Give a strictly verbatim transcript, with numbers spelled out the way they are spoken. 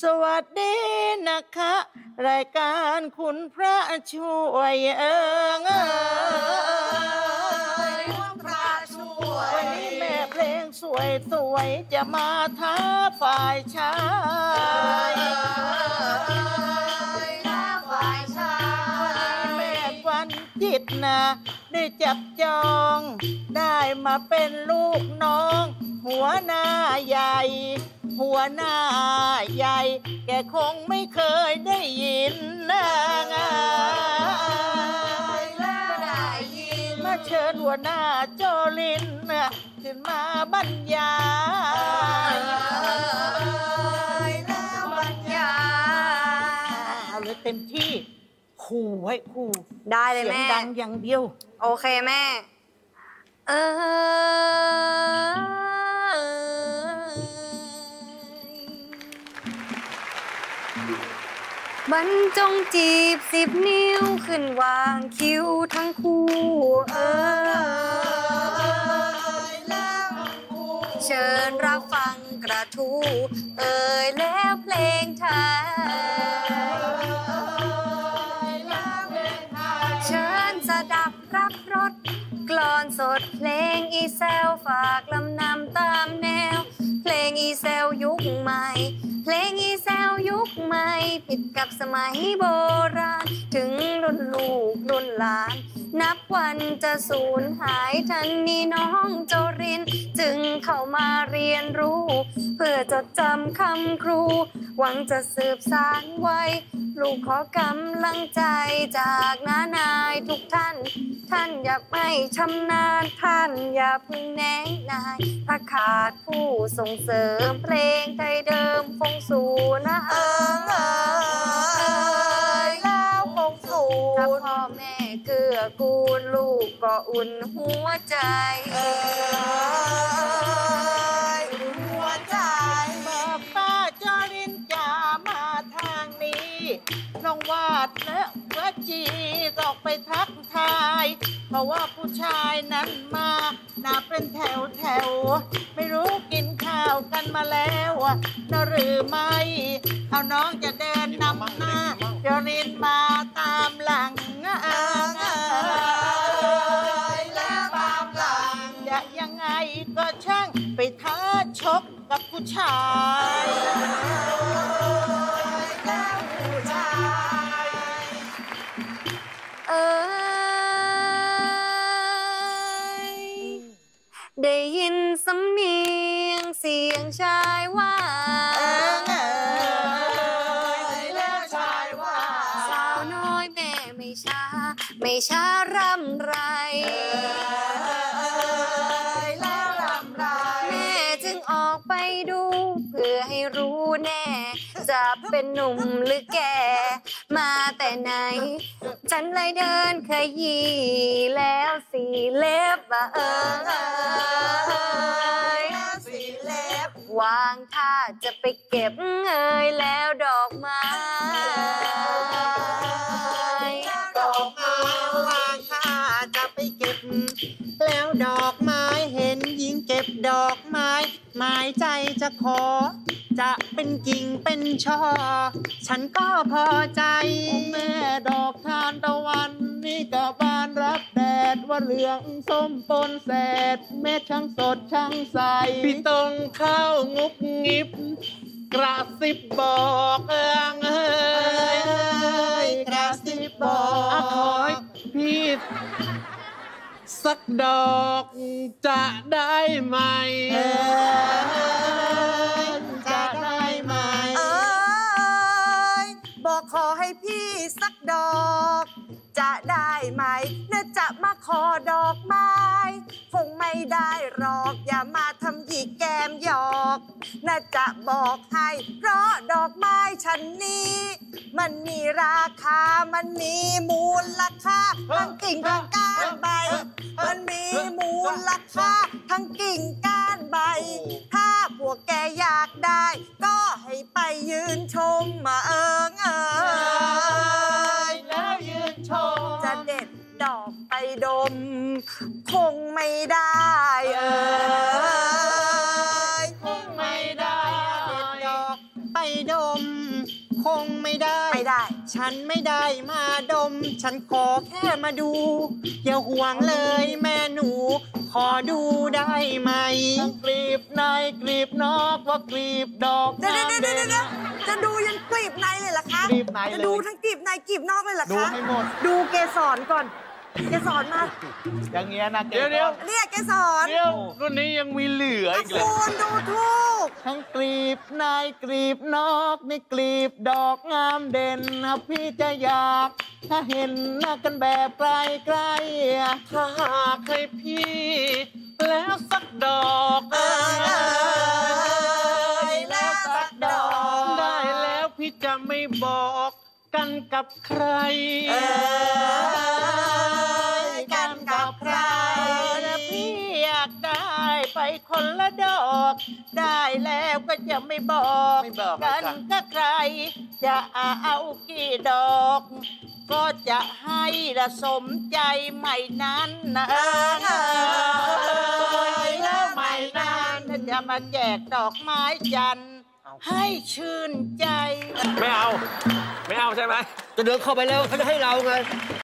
สวัสดีนะคะรายการคุณพระช่วยเอิงเอยพระช่วยวันนี้แม่เพลงสวยสวยจะมาท้าฝ่ายชายท้าฝ่ายชายแม่ควันจิตนะได้จับจองได้มาเป็นลูกน้องหัวหน้าใหญ่หัวหน้าใหญ่แกคงไม่เคยได้ยินนะงายแล้วได้ยินมาเชิญหัวหน้าโจลินขึ้นมาบรรยายแล้วบรรยายเอาเลยเต็มที่ขู่ไว้ขู่ได้เลยแม่เสียงดังอย่างเดียวโอเคแม่เออบรรจงจีบสิบนิ้วขึ้นวางคิ้วทั้งคู่เออเชิญรับฟังกระทู้เอ่ยแล้วเพลงไทยเชิญสดับรับรสกลอนสดเพลงอีเซลฝากลำนำตามแนวเพลงอีเซลยุคใหม่เพลงอีเซลยุคใหม่ผิดกับสมัยโบราณถึงรุ่นลูกรุ่นหลานนับวันจะสูญหายทันนี้น้องโจรินจึงเข้ามาเรียนรู้เพื่อจดจำคำครูหวังจะสืบสานไว้ลูกขอกำลังใจจากน้านายทุกท่านท่านอย่าไม่ชำนาญท่านอย่าพึ่งแน่นายถ้าขาดผู้ส่งเสริมเพลงไทยเดิมคงสู่นะเอิงเอยแล้วคงสู่ถ้าพ่อแม่เกื้อกูลลูกก็อุ่นหัวใจเอิยหัวใจบอกป้าจอรินจะมาทางนี้น้องวาดและวจีออกไปทักทายเพราะว่าผู้ชายนั้นมาน่าเป็นแถวแถวไม่รู้กินข้าวกันมาแล้วนะหรือไม่เอาน้องจะเดินนำหน้าจอรินมาตามหลังเอิงเอยแล้วตามหลังจะยังไงก็ช่างไปท้าชกกับผู้ชายแล้วผู้ชายเอ้ยได้ยินสำเนียงเสียงชายว่าเอิงเอยแล้วชายว่าสาวน้อยแม่ไม่ช้าไม่ช้ารำไรแล้วรำไรแม่จึงออกไปดูเพื่อให้รู้แน่จะเป็นหนุ่มหรือแก่มาแต่ไหนฉันเลยเดินขยี้แล้วสีเล็บว่าเอิงเอยสีเล็บวางท่าจะไปเก็บเงยแล้วดอกไม้ดอกไม้วางท่าจะไปเก็บแล้วดอกไม้เห็นหญิงเก็บดอกไม้หมายใจจะขอจะเป็นกิ่งเป็นช่อฉันก็พอใจแม่ดอกทานตะวันนี่ก็บานรับแดดว่าเหลืองส้มปนแสดเม็ดช่างสดช่างใสพี่ตรงเข้างุบงิบกระซิบบอกเอิงเอยกระซิบบอกขอให้พี่สักดอกจะได้ไหมจะได้ไหมเอ้ยบอกขอให้พี่สักดอกจะได้ไหมน่าจะมาขอดอกไม้คงไม่ได้หรอกอย่ามาทำหยิกแก้มหยอกน่าจะบอกให้เพราะดอกไม้ฉันนี้มันมีราคามันมีมูลค่าทั้งกิ่งทั้งก้านใบมันมีมูลค่าทั้งกิ่งก้านใบถ้าพวกแกอยากได้ก็ให้ไปยืนชมมาเอิงเอ่ยแล้วยืนชมจะเด็ดดอกไปดมคงไม่ได้เอ่ยคงไม่ได้เด็ดดอกไปดมไม่ได้ไม่ได้ฉันไม่ได้มาดม ฉันขอแค่มาดู อย่าห่วงเลยแม่หนู ขอดูได้ไหมกลีบในกลีบนอกว่ากลีบดอกเดี๋ยวเดี๋ยวเดี๋ยวเดี๋ยวจะดูยันกลีบในเลยเหรอคะกลีบในเลยจะดูทั้งกลีบในกลีบนอกเลยเหรอคะดูให้หมดดูเกสรก่อน เกสรมาอย่างเงี้ยนะเดี๋ยวเดี๋ยวเนี่ยเกสรเดี๋ยวรุ่นนี้ยังมีเหลืออีกเลยคุณดูทูกทั้งกลีบในกลีบนอกนี่กลีบดอกงามเด่นนะพี่จะอยาก ถ้าเห็นหน้ากันแบบไกลๆถ้าหากให้พี่ แล้วสักดอกเอ้ยแล้วสักดอกได้แล้วพี่จะไม่บอกกันกับใครเอ้ยกันกับใครนะพี่อยากได้ไปคนละดอก ได้แล้วก็จะไม่บอกไม่บอกกันกับใคร จะเอากี่ดอก ก็จะให้ละสมใจใหม่นั้นนะเอ้ยแล้วใหม่นั้นถ้าจะมาแจกดอกไม้จันทร์ให้ชื่นใจไม่เอา ไม่เอาใช่ไหมจะเดินเข้าไปแล้วเขาจะให้เราไง